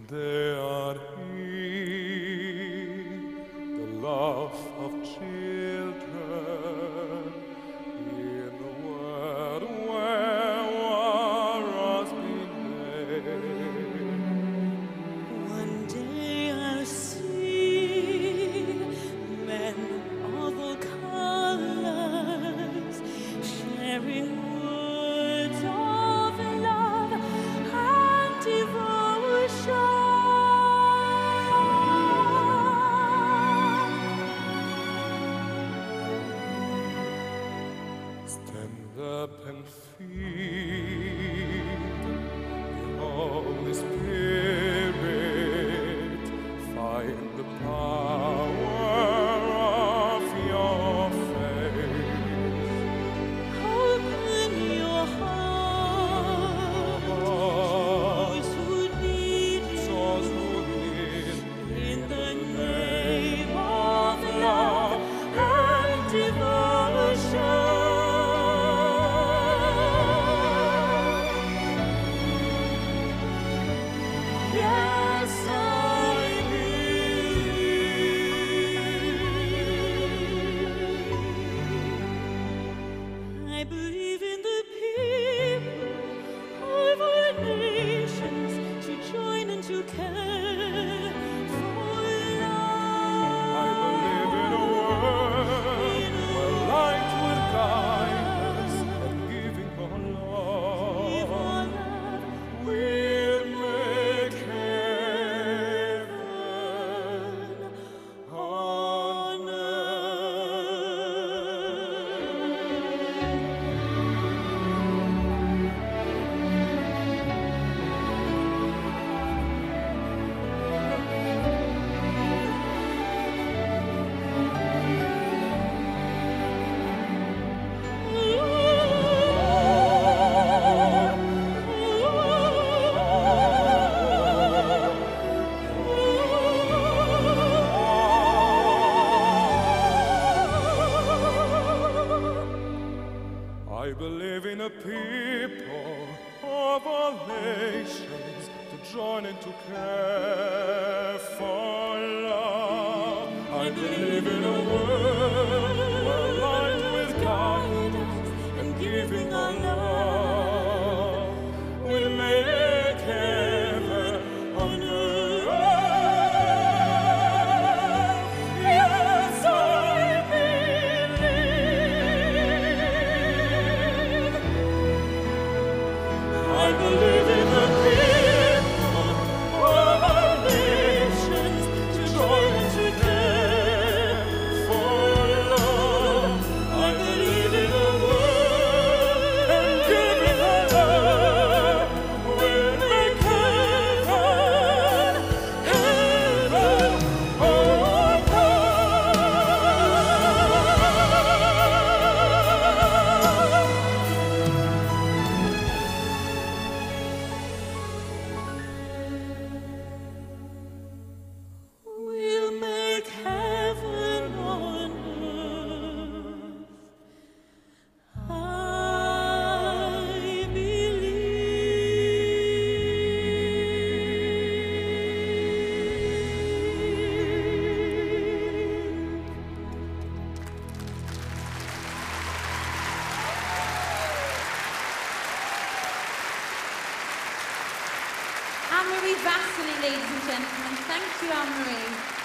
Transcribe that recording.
They are here, the love of children, in a world where war has been made. One day I'll see men of all colors sharing words of love and devotion. Stand up and feed the Holy Spirit. Find the power of your faith. Open your heart to those who need you. Those who need In the name of love and devotion. Yes, I believe in the people of our nations to join and to care for love. I believe in a world where light will guide us and giving on love will make heaven on I believe in a people of all nations to join and to care for love. I believe in a world where light will guide us and giving our love will make heaven on earth. Yes, I believe in the people of our nations to join and to care for love. I believe in a world and giving our love will make heaven, heaven on We'll make heaven on earth. I Amaury Vassili, ladies and gentlemen. Thank you, Amaury.